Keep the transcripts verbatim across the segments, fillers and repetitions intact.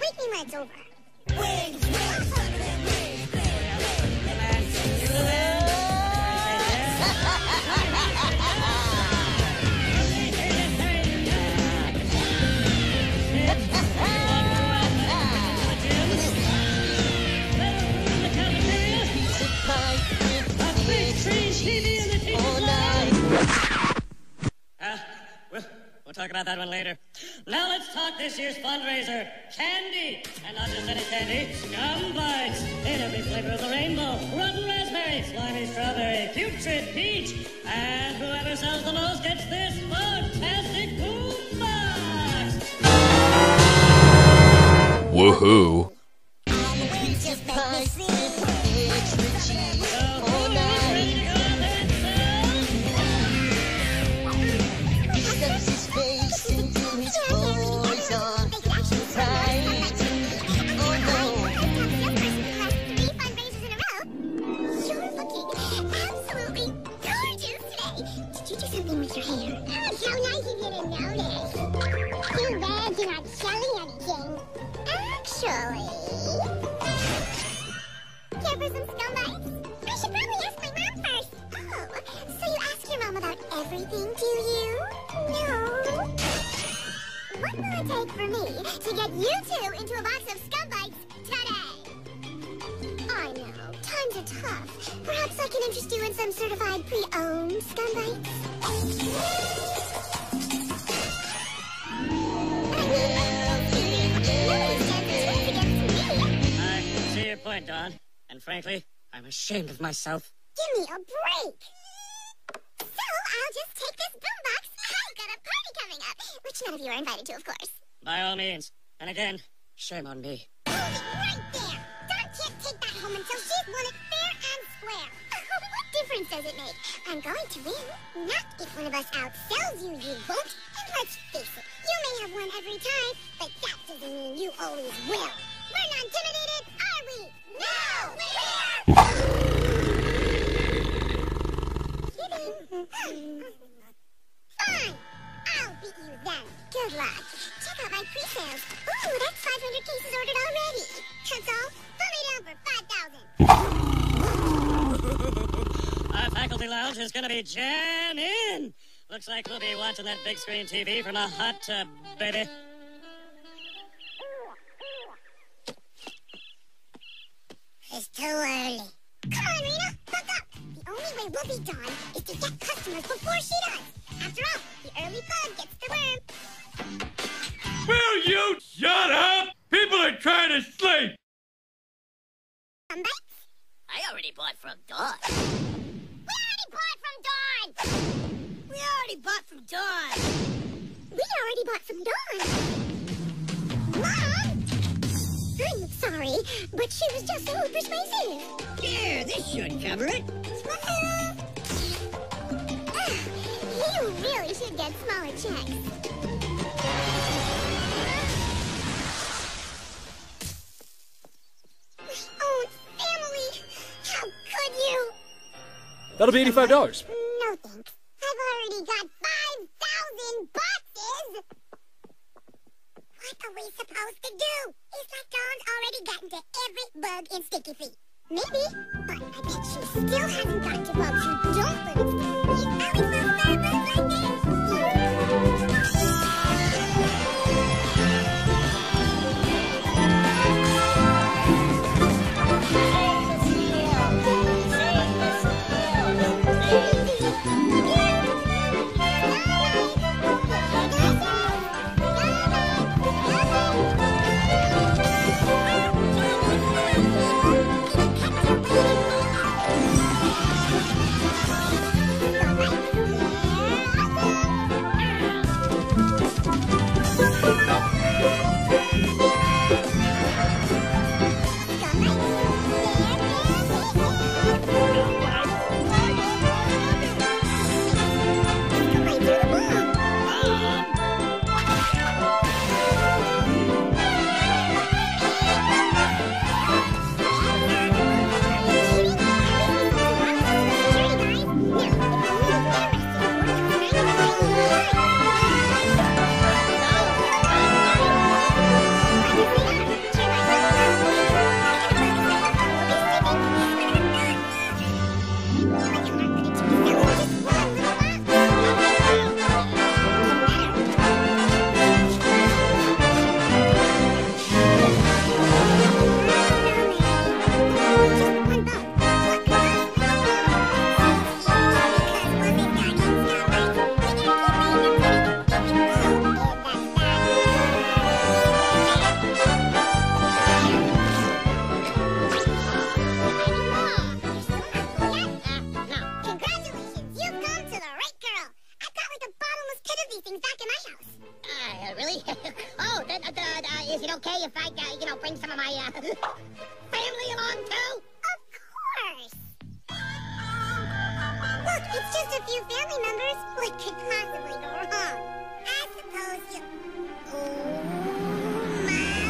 Wake me when it's over. Wings, wings, We'll talk about that one later. Now let's talk this year's fundraiser, candy. And not just any candy, Scum Bites. In every flavor of the rainbow, rotten raspberry, slimy strawberry, putrid peach. And whoever sells the most gets this fantastic boombox. Woohoo. For me to get you two into a box of Scum Bites today. I know, times are tough. Perhaps I can interest you in some certified pre-owned Scum Bites. I see your point, Dawn. And frankly, I'm ashamed of myself. Give me a break. So I'll just take this boombox. I've got a party coming up, which none of you are invited to, of course. By all means. And again, shame on me. Hold it right there! Dawn can't take that home until she's won it fair and square. What difference does it make? I'm going to win. Not if one of us outsells you, you won't. And let's face it, you may have won every time, but that doesn't mean you always will. We're not intimidated, are we? No! We're... Fine! I'll beat you then. Good luck. Check out my pre-sales. Ooh, that's five hundred cases ordered already. That's all. Put me down for five thousand. Our faculty lounge is gonna be jamming. Looks like we'll be watching that big screen T V from a hot tub, baby. It's too early. Come on, Rena, hook up. The only way we'll be done is to get customers before she does. After all, the early bug gets the worm. Will you shut up? People are trying to sleep. Scum Bites? I already bought from Dawn. We already bought from Dawn! We already bought from Dawn. We already bought from Dawn. Mom! I'm sorry, but she was just so persuasive. Here, this should cover it. You really should get smaller checks. Oh, family! How could you? That'll be eighty-five dollars. No thanks. I've already got five thousand boxes! What are we supposed to do? It's like Dawn's already gotten to every bug in Sticky Feet. Maybe, but I bet she still hasn't gotten to bugs who don't live in Sticky Feet. Are we supposed to buy bugs like this? if I, uh, you know, bring some of my, uh, family along, too? Of course. Look, it's just a few family members. What could possibly go wrong? I suppose you... Oh, my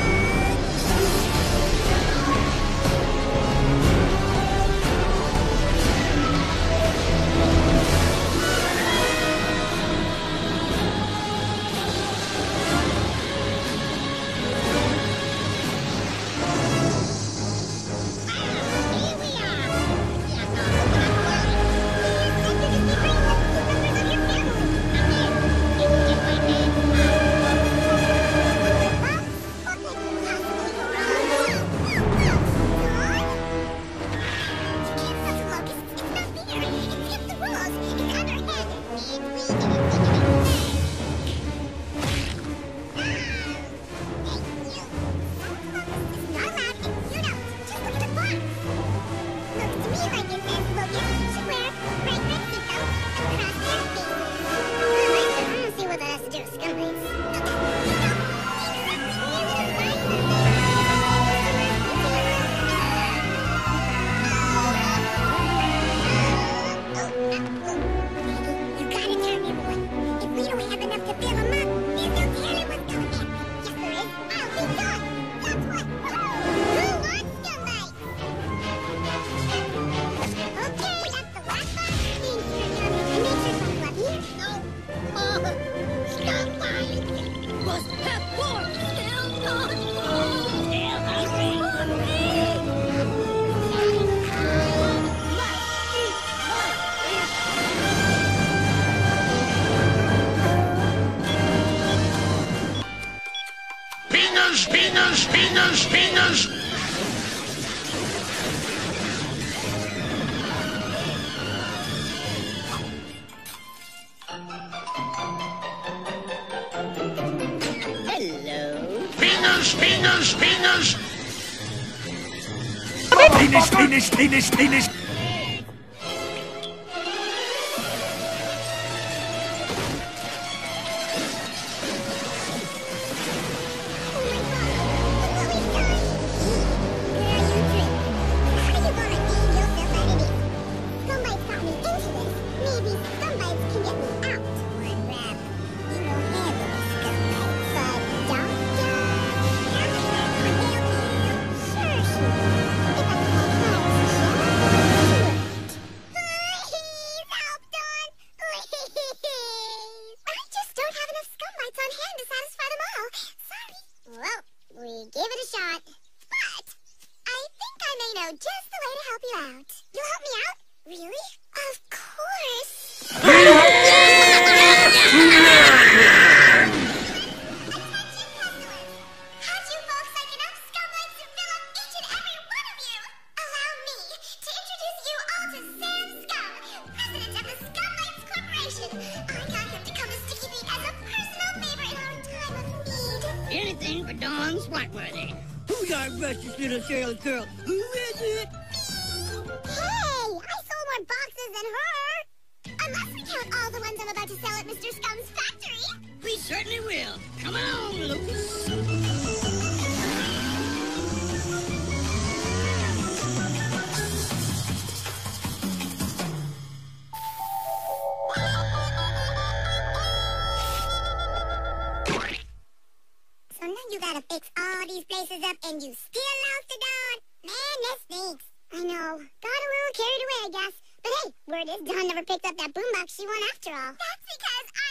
Penis, penis, penis, penis. Hello. Penis, penis, penis. Penis, penis, penis, penis. Just the way to help you out. You'll help me out? Really? Of course. How'd you folks like enough scumlights to fill up each and every one of you? Allow me to introduce you all to Sam Scum, president of the Scumlights Corporation. I got him to come to Sticky Feet as a personal favor in our time of need. Anything for Dawn Swartworthy. Who's our precious little Shirley girl? Who is it? Hey, I sold more boxes than her. Unless we count all the ones I'm about to sell at Mister Scum's factory. We certainly will. Come on, Lucas. So now you gotta fix all these places up and you still lost the Dawn? Man, that stinks. I know. Got a little carried away, I guess. But hey, word is Dawn never picked up that boombox she won after all. That's because